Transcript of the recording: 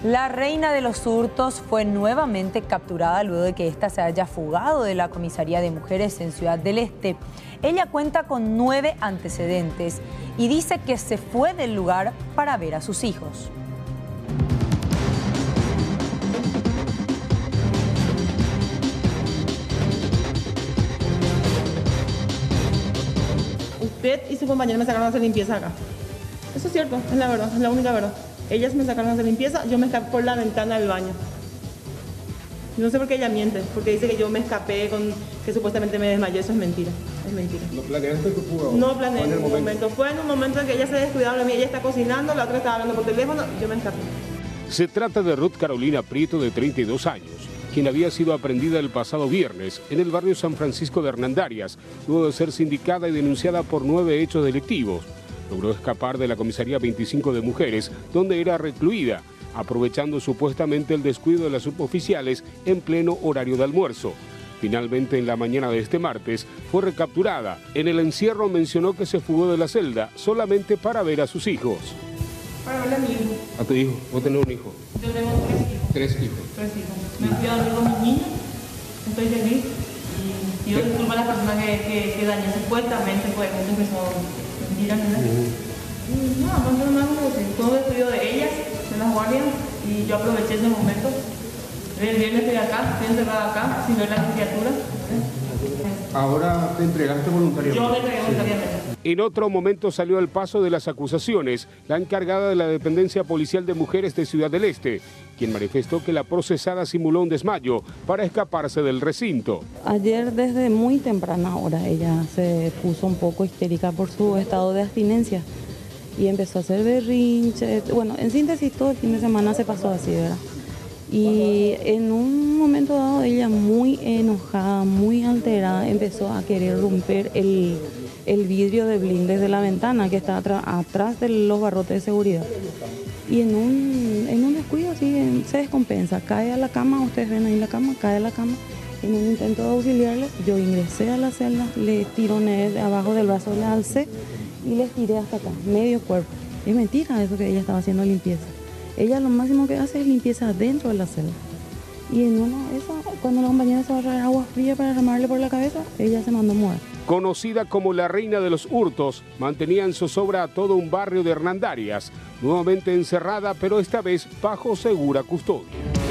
La reina de los hurtos fue nuevamente capturada luego de que ésta se haya fugado de la comisaría de mujeres en Ciudad del Este. Ella cuenta con 9 antecedentes y dice que se fue del lugar para ver a sus hijos. Usted y su compañero me sacaron a hacer limpieza acá. Eso es cierto, es la verdad, es la única verdad. Ellas me sacaron a hacer limpieza, yo me escapé por la ventana del baño. No sé por qué ella miente, porque dice que yo me escapé, que supuestamente me desmayé. Eso es mentira, es mentira. ¿No planeaste tu fuga? No planeé en ningún momento. Fue en un momento en que ella se descuidaron de mí, ella está cocinando, la otra estaba hablando por teléfono y yo me escapé. Se trata de Ruth Carolina Prieto, de 32 años, quien había sido aprendida el pasado viernes en el barrio San Francisco de Hernandarias, luego de ser sindicada y denunciada por 9 hechos delictivos. Logró escapar de la comisaría 25 de mujeres, donde era recluida, aprovechando supuestamente el descuido de las suboficiales en pleno horario de almuerzo. Finalmente, en la mañana de este martes, fue recapturada. En el encierro mencionó que se fugó de la celda solamente para ver a sus hijos. Para ver a mi hijo. ¿A tu hijo? ¿Vos tenés un hijo? Yo tengo 3 hijos. 3 hijos. 3 hijos. Me fui a dormir con mis niños, estoy feliz y pido disculpas a las personas que dañé supuestamente, pues empezó mentira, ¿no? No más que decir. Todo descuido de ellas, de las guardias, y yo aproveché ese momento. El viernes estoy acá, estoy encerrada acá, sin ver a las criaturas. Ahora te entregaste voluntariamente. Yo me entregué voluntariamente. En otro momento salió al paso de las acusaciones la encargada de la dependencia policial de mujeres de Ciudad del Este, quien manifestó que la procesada simuló un desmayo para escaparse del recinto. Ayer desde muy temprana hora ella se puso un poco histérica por su estado de abstinencia y empezó a hacer berrinche. Bueno, en síntesis todo el fin de semana se pasó así, ¿verdad? Y en un momento dado ella muy enojada, muy alterada, empezó a querer romper el vidrio de blindes de la ventana que está atrás de los barrotes de seguridad. Y en un descuido así se descompensa, cae a la cama, ustedes ven ahí la cama, cae a la cama. En un intento de auxiliarle, yo ingresé a la celda, le tironé de abajo del brazo, le alcé y le tiré hasta acá, medio cuerpo. Es mentira eso que ella estaba haciendo limpieza. Ella lo máximo que hace es limpieza dentro de la celda. Y cuando la compañera se va a traer agua fría para derramarle por la cabeza, ella se mandó a mover. Conocida como la reina de los hurtos, mantenía en zozobra a todo un barrio de Hernandarias, nuevamente encerrada, pero esta vez bajo segura custodia.